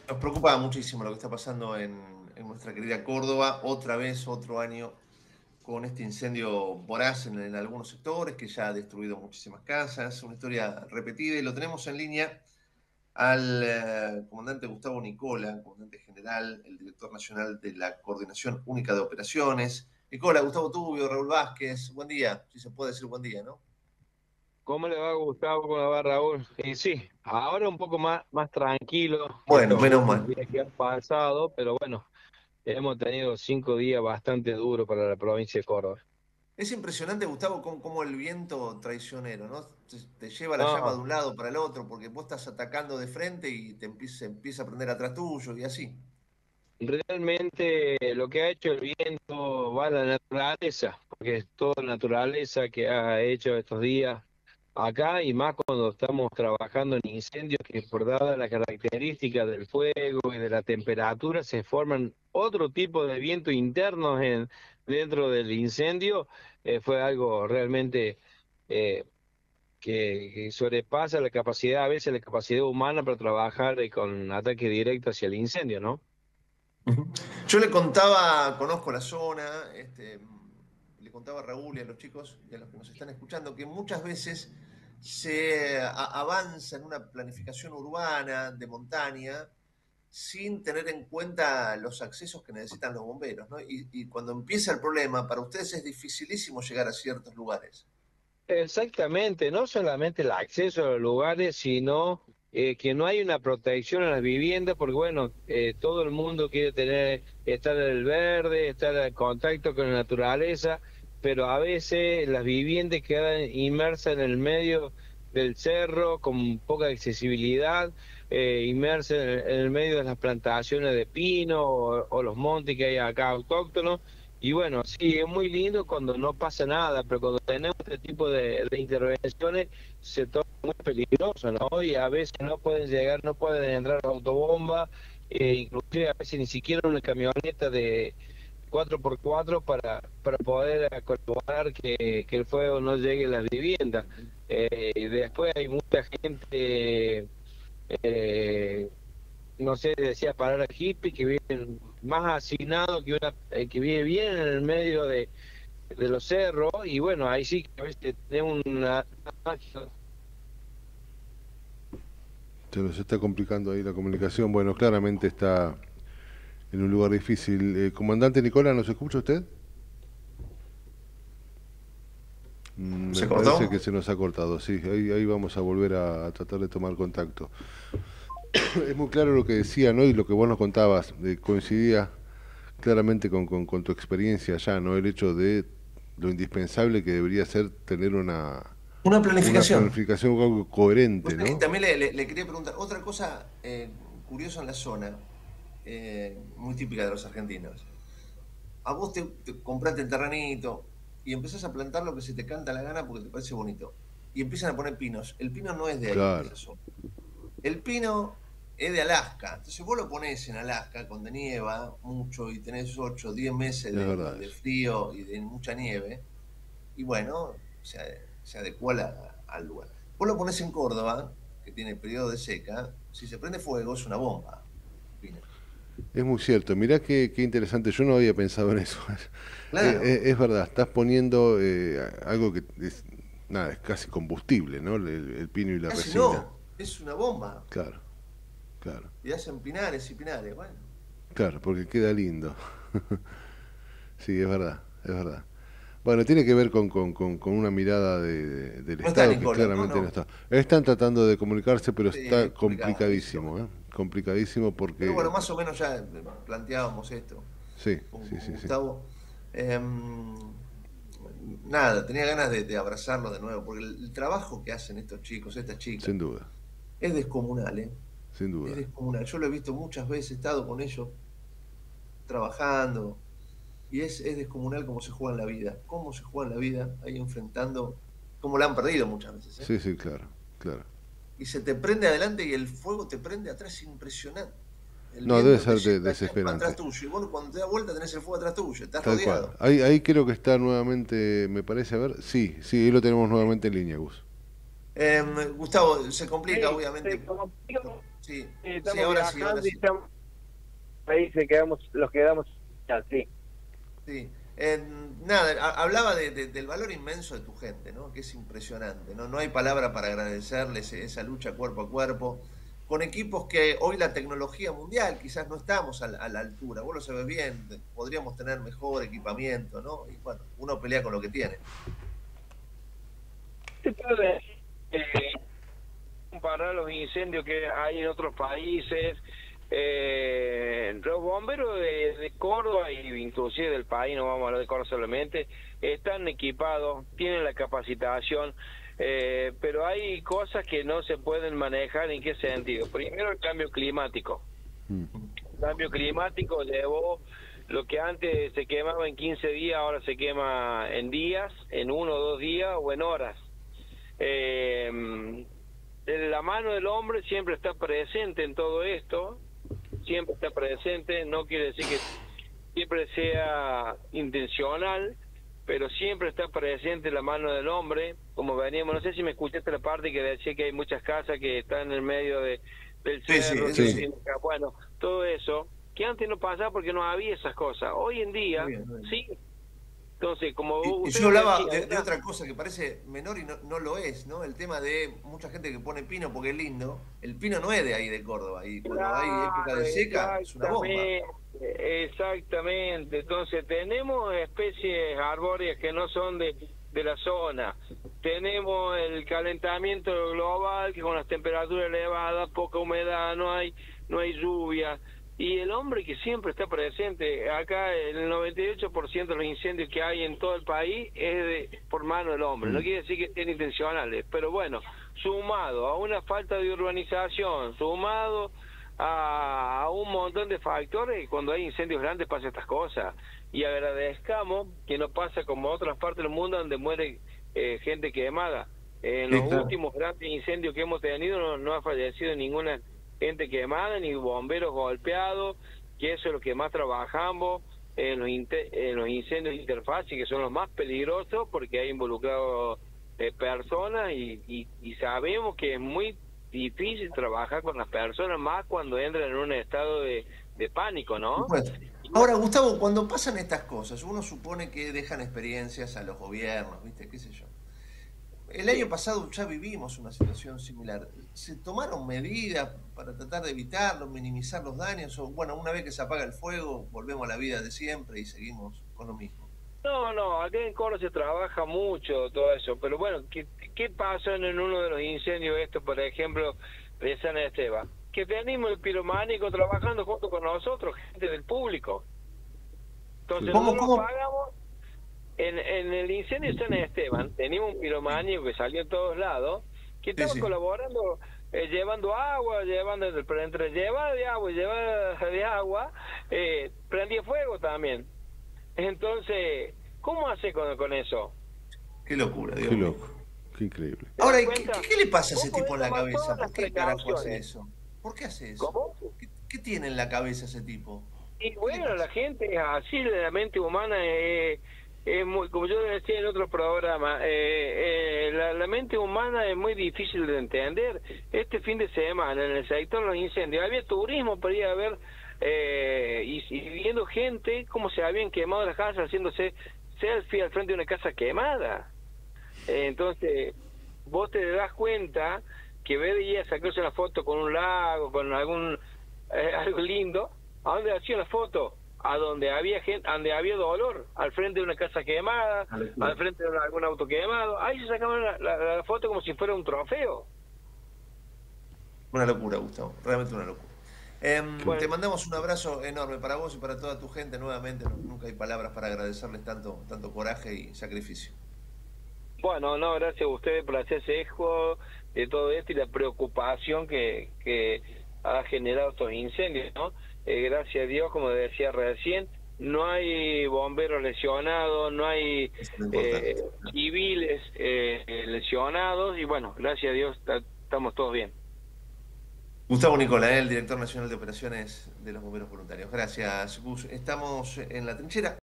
Nos preocupa muchísimo lo que está pasando en nuestra querida Córdoba. Otra vez, otro año con este incendio voraz en algunos sectores que ya ha destruido muchísimas casas. Una historia repetida y lo tenemos en línea al comandante Gustavo Nicola, comandante general, el director nacional de la Coordinación Única de Operaciones. Nicola, Gustavo Tubio, Raúl Vázquez, buen día, si se puede decir buen día, ¿no? ¿Cómo le va, Gustavo? ¿Cómo le va, Raúl? Y sí, ahora un poco más tranquilo que Bueno, estos menos últimos mal. días que han pasado, pero bueno, hemos tenido 5 días bastante duros para la provincia de Córdoba. Es impresionante, Gustavo, cómo el viento traicionero, ¿no? Te lleva la llama de No, un lado para el otro, porque vos estás atacando de frente y se empieza a prender atrás tuyo y así. realmente lo que ha hecho el viento va a la naturaleza, porque es toda la naturaleza que ha hecho estos días acá y más cuando estamos trabajando en incendios que por dadas las características del fuego y de la temperatura se forman otro tipo de vientos internos dentro del incendio. Fue algo realmente eh, que sobrepasa la capacidad, a veces la capacidad humana para trabajar con ataque directo hacia el incendio, ¿no? Ujú. Yo le contaba, conozco la zona, le contaba a Raúl y a los chicos y a los que nos están escuchando que muchas veces avanza en una planificación urbana de montaña sin tener en cuenta los accesos que necesitan los bomberos, ¿no? Y cuando empieza el problema, para ustedes es dificilísimo llegar a ciertos lugares. Exactamente, no solamente el acceso a los lugares, sino que no hay una protección a las viviendas, porque bueno, todo el mundo quiere estar en el verde, estar en contacto con la naturaleza, pero a veces las viviendas quedan inmersas en el medio del cerro, con poca accesibilidad, inmersas en el medio de las plantaciones de pino o los montes que hay acá autóctonos. Y bueno, sí, es muy lindo cuando no pasa nada, pero cuando tenemos este tipo de intervenciones se torna muy peligroso, ¿no? Y a veces no pueden llegar, no pueden entrar autobombas, inclusive a veces ni siquiera una camioneta de 4x4 para poder colaborar que el fuego no llegue a las viviendas. Y después hay mucha gente eh, no sé, decía palabra hippie, que viven más hacinados que vive bien en el medio de los cerros, y bueno, ahí sí que a veces tenemos una. Se nos está complicando ahí la comunicación. Bueno, claramente está en un lugar difícil. Comandante Nicola, ¿nos escucha usted? ¿Se Me parece que cortó? se nos ha cortado, sí. Ahí vamos a volver a tratar de tomar contacto. Es muy claro lo que decía, ¿no? Y lo que vos nos contabas, coincidía claramente con tu experiencia allá, ¿no? El hecho de lo indispensable que debería ser tener Una una planificación. planificación algo Vos coherente, sabés que ¿no? también le quería preguntar, otra cosa curiosa en la zona, muy típica de los argentinos. A vos te compraste el terrenito y empezás a plantar lo que se te canta la gana porque te parece bonito. Y empiezan a poner pinos. El pino no es de ahí, de Claro, esa zona. El pino es de Alaska. Entonces vos lo ponés en Alaska, donde nieva mucho y tenés 8 o 10 meses es verdad de eso. frío y de mucha nieve. Y bueno, se adecua al lugar. Vos lo ponés en Córdoba, que tiene periodo de seca. Si se prende fuego, es una bomba. El pino. Es muy cierto, mirá qué interesante, yo no había pensado en eso. Claro, Es verdad, estás poniendo algo que es, nada, es casi combustible, ¿no? El pino y la casi resina. no. Es una bomba. Claro, claro, Y hacen pinares y pinares. Bueno, claro, porque queda lindo. Sí, es verdad, es verdad. Bueno, tiene que ver con una mirada del no está Estado que Nicola, ¿no? claramente no No. está. Están tratando de comunicarse, pero Sí, está es complicado, ¿viste? complicadísimo, ¿eh? Complicadísimo Pero porque... bueno, más o menos ya planteábamos esto Sí, sí, con sí, sí, Gustavo. Nada, tenía ganas de abrazarlo de nuevo, porque el trabajo que hacen estos chicos, estas chicas, sin duda, es descomunal, ¿eh? sin Es duda. descomunal. Yo lo he visto muchas veces, he estado con ellos trabajando, y es descomunal cómo se juega en la vida, cómo se juega en la vida ahí enfrentando, cómo la han perdido muchas veces, ¿eh? Sí, sí, claro, claro. Y se te prende adelante y el fuego te prende atrás, es impresionante. El No, debe viento te ser lleva atrás desesperante. tuyo, y vos cuando te das vuelta tenés el fuego atrás tuyo, estás Tal cual. rodeado. Ahí creo que está nuevamente, me parece, a ver. Sí, sí, ahí lo tenemos nuevamente en línea, Gus. Gustavo, se complica Sí, obviamente. sí, como digo, Sí, sí, Estamos ahora sí, viajando ahora y sí. estamos ahí, los quedamos así. Sí. Nada, hablaba del valor inmenso de tu gente, ¿no? Que es impresionante, ¿no? No hay palabra para agradecerles esa lucha cuerpo a cuerpo, con equipos que hoy la tecnología mundial quizás no estamos a la altura. Vos lo sabés bien, podríamos tener mejor equipamiento, ¿no? Y bueno, uno pelea con lo que tiene. Se puede comparar los incendios que hay en otros países. Los bomberos de Córdoba y inclusive del país, no vamos a hablar de Córdoba solamente, están equipados, tienen la capacitación, pero hay cosas que no se pueden manejar. ¿En qué sentido? Primero, el cambio climático. Mm. El cambio climático llevó lo que antes se quemaba en 15 días, ahora se quema en días, en 1 o 2 días o en horas. La mano del hombre siempre está presente en todo esto, siempre está presente, no quiere decir que siempre sea intencional, pero siempre está presente la mano del hombre, como veníamos, no sé si me escuchaste la parte que decía que hay muchas casas que están en el medio del Sí, sí, cerro, eso Sí. sí. bueno, todo eso, que antes no pasaba porque no había esas cosas, hoy en día, Muy bien, muy bien. sí. Entonces, como Y yo ustedes hablaba decían, de otra cosa que parece menor y no lo es, ¿no? El tema de mucha gente que pone pino porque es lindo. El pino no es de ahí de Córdoba y cuando hay época claro, de seca es una bomba. exactamente. Entonces tenemos especies arbóreas que no son de la zona. Tenemos el calentamiento global, que con las temperaturas elevadas, poca humedad, no hay lluvia. Y el hombre que siempre está presente, acá el 98% de los incendios que hay en todo el país es por mano del hombre. No quiere decir que sean intencionales, pero bueno, sumado a una falta de urbanización, sumado a un montón de factores, cuando hay incendios grandes pasan estas cosas. Y agradezcamos que no pasa como otras partes del mundo donde muere gente quemada. En Sí, los claro. últimos grandes incendios que hemos tenido no ha fallecido ninguna gente quemada ni bomberos golpeados, que eso es lo que más trabajamos en los incendios de interfase, que son los más peligrosos porque hay involucrados personas y sabemos que es muy difícil trabajar con las personas, más cuando entran en un estado de pánico, Por ¿no? supuesto. Y Ahora, bueno, Gustavo, cuando pasan estas cosas, uno supone que dejan experiencias a los gobiernos, ¿viste? ¿Qué sé yo? El año sí. pasado ya vivimos una situación similar. ¿Se tomaron medidas para tratar de evitarlo, minimizar los daños? O bueno, una vez que se apaga el fuego, volvemos a la vida de siempre y seguimos con lo mismo. No, acá en Córdoba se trabaja mucho todo eso, pero bueno, ¿qué pasó en uno de los incendios estos, por ejemplo, de San Esteban? Que tenemos el pirománico trabajando junto con nosotros, gente del público. Entonces ¿Cómo, nosotros cómo? pagamos, en el incendio de San Esteban, teníamos un Sí, pirománico que salió en todos lados, que sí, estaba sí. colaborando, llevando agua, pero entre llevar de agua y llevar de agua, prendía fuego también. Entonces, ¿cómo hace con eso? Qué locura, Qué Dios mío. loco, qué increíble. ¿Te das Ahora, cuenta? qué le pasa a Vos ese podés tipo en la tomar cabeza? todas ¿Por las qué carajo hace precauciones. eso? ¿Por qué hace eso? ¿Cómo? ¿Qué tiene en la cabeza ese tipo? Y ¿Qué le bueno, la pasa? gente es así, la mente humana es muy, como yo decía en otro programa, la mente humana es muy difícil de entender. Este fin de semana en el sector de los incendios había turismo para ir a ver y viendo gente cómo se habían quemado las casas, haciéndose selfie al frente de una casa quemada. Entonces, vos te das cuenta que veía sacarse una foto con un lago, con algún algo lindo. ¿A dónde hacía la foto? A donde había gente, donde había dolor, al frente de una casa quemada, Una locura. al frente de algún auto quemado. Ahí se sacaban la foto como si fuera un trofeo. Una locura, Gustavo. Realmente una locura. Te Bueno, mandamos un abrazo enorme para vos y para toda tu gente. Nuevamente, nunca hay palabras para agradecerles tanto coraje y sacrificio. bueno, no, gracias a ustedes por hacerse eco de todo esto y la preocupación que ha generado estos incendios, ¿no? Gracias a Dios, como decía recién, no hay bomberos lesionados, no hay Eso es lo importante. civiles lesionados y bueno, gracias a Dios estamos todos bien. Gustavo Nicola, el director nacional de operaciones de los bomberos voluntarios. Gracias, Gus. Estamos en la trinchera.